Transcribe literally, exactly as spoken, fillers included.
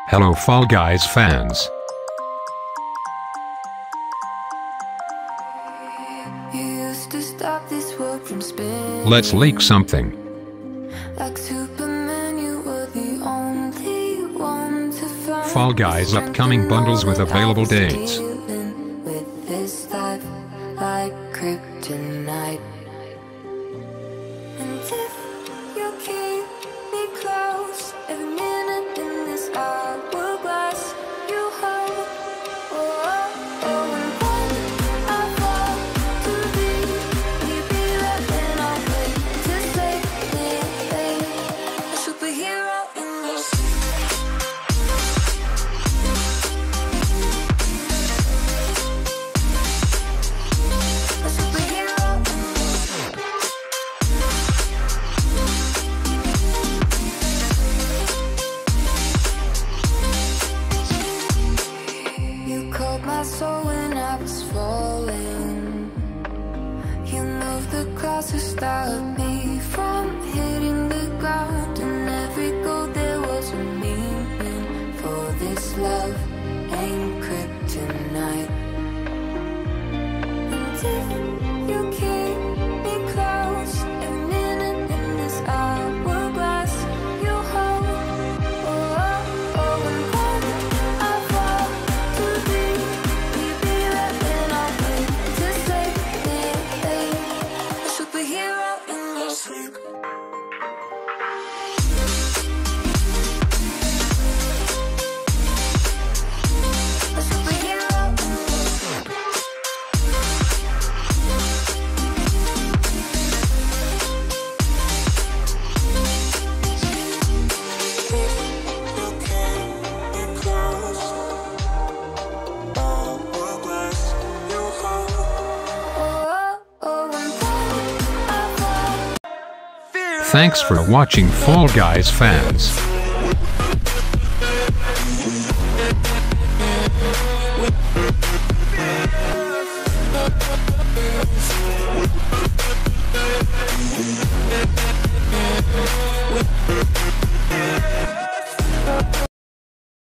Hello Fall Guys fans. Let's leak something. Like Superman, you were the only one to find Fall Guys upcoming bundles with available dates. With this life like kryptonite. And if you keep me close, every minute in this hourglass you hold. Oh, oh, oh, and when I fall to be, we be right then I'll wait to save me, a superhero in your a superhero in you called my soul when I was falling. You moved the clouds to stop me from hitting the ground. And every goal there was a meaning. For this love ain't kryptonite. And if you keep me close, every minute in this hourglass you hold. Oh, oh, oh, and when I fall to be, we be right then I'll wait to save me, a superhero in your sleep. A superhero in your sleep. Oh, oh, and when I fall. Thanks for watching Fall Guys fans.